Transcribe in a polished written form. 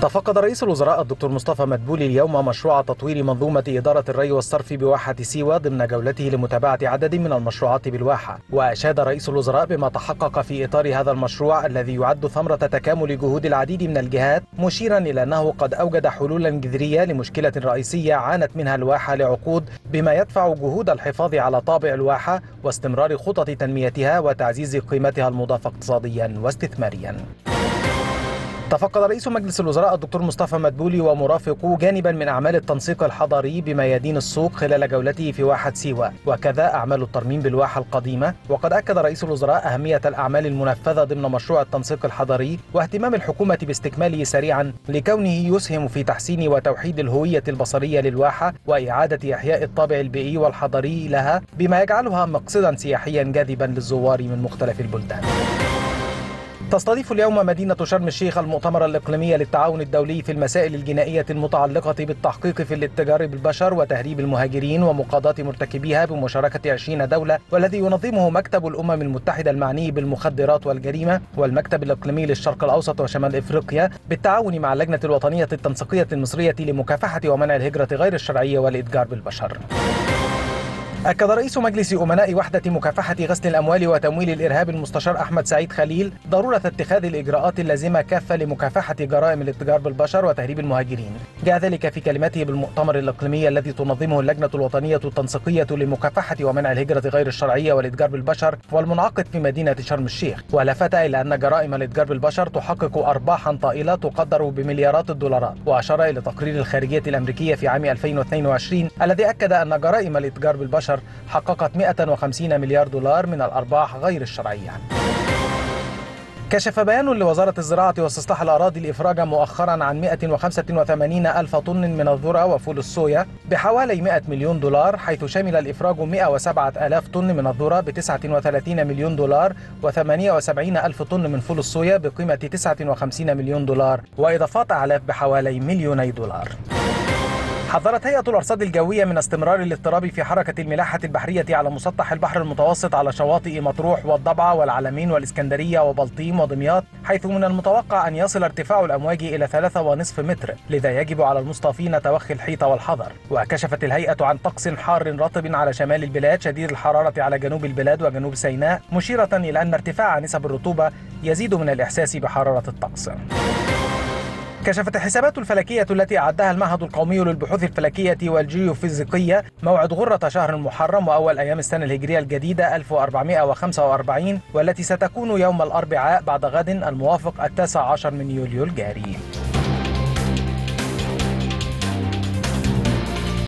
تفقد رئيس الوزراء الدكتور مصطفى مدبولي اليوم مشروع تطوير منظومة إدارة الري والصرف بواحة سيوة ضمن جولته لمتابعة عدد من المشروعات بالواحة. وأشاد رئيس الوزراء بما تحقق في إطار هذا المشروع الذي يعد ثمرة تكامل جهود العديد من الجهات، مشيرا إلى أنه قد أوجد حلولا جذرية لمشكلة رئيسية عانت منها الواحة لعقود، بما يدفع جهود الحفاظ على طابع الواحة واستمرار خطط تنميتها وتعزيز قيمتها المضافة اقتصاديا واستثماريا. تفقد رئيس مجلس الوزراء الدكتور مصطفى مدبولي ومرافقوه جانبا من أعمال التنسيق الحضري بميادين السوق خلال جولته في واحة سيوة، وكذا أعمال الترميم بالواحة القديمة. وقد أكد رئيس الوزراء أهمية الأعمال المنفذة ضمن مشروع التنسيق الحضري واهتمام الحكومة باستكماله سريعا لكونه يسهم في تحسين وتوحيد الهوية البصرية للواحة وإعادة إحياء الطابع البيئي والحضري لها، بما يجعلها مقصدا سياحيا جاذبا للزوار من مختلف البلدان. تستضيف اليوم مدينة شرم الشيخ المؤتمر الإقليمي للتعاون الدولي في المسائل الجنائية المتعلقة بالتحقيق في الاتجار بالبشر وتهريب المهاجرين ومقاضاة مرتكبيها بمشاركة 20 دولة، والذي ينظمه مكتب الأمم المتحدة المعني بالمخدرات والجريمة والمكتب الإقليمي للشرق الأوسط وشمال إفريقيا بالتعاون مع اللجنة الوطنية التنسيقية المصرية لمكافحة ومنع الهجرة غير الشرعية والإتجار بالبشر. أكد رئيس مجلس أمناء وحدة مكافحة غسل الأموال وتمويل الإرهاب المستشار أحمد سعيد خليل ضرورة اتخاذ الإجراءات اللازمة كافة لمكافحة جرائم الاتجار بالبشر وتهريب المهاجرين. جاء ذلك في كلمته بالمؤتمر الإقليمي الذي تنظمه اللجنة الوطنية التنسيقية لمكافحة ومنع الهجرة غير الشرعية والإتجار بالبشر والمنعقد في مدينة شرم الشيخ. ولفت إلى أن جرائم الإتجار بالبشر تحقق أرباحا طائلة تقدر بمليارات الدولارات، وأشار إلى تقرير الخارجية الأمريكية في عام 2022 الذي أكد أن جرائم الإتجار بالبشر حققت 150 مليار دولار من الأرباح غير الشرعية. كشف بيان لوزارة الزراعة واستصلاح الأراضي الإفراج مؤخرا عن 185 ألف طن من الذرة وفول الصويا بحوالي 100 مليون دولار، حيث شمل الإفراج 107 ألاف طن من الذرة ب 39 مليون دولار و78 ألف طن من فول الصويا بقيمة 59 مليون دولار، وإضافات أعلاف بحوالي 2 مليون دولار. حذرت هيئة الأرصاد الجوية من استمرار الاضطراب في حركة الملاحة البحرية على مسطح البحر المتوسط على شواطئ مطروح والضبعة والعلمين والإسكندرية وبلطيم ودمياط، حيث من المتوقع أن يصل ارتفاع الأمواج إلى 3.5 متر، لذا يجب على المصطافين توخي الحيطة والحذر. وكشفت الهيئة عن طقس حار رطب على شمال البلاد شديد الحرارة على جنوب البلاد وجنوب سيناء، مشيرة إلى أن ارتفاع نسب الرطوبة يزيد من الإحساس بحرارة الطقس. كشفت الحسابات الفلكية التي أعدها المعهد القومي للبحوث الفلكية والجيوفيزيقية موعد غرة شهر المحرم وأول أيام السنة الهجرية الجديدة 1445، والتي ستكون يوم الأربعاء بعد غد الموافق 19 من يوليو الجاري.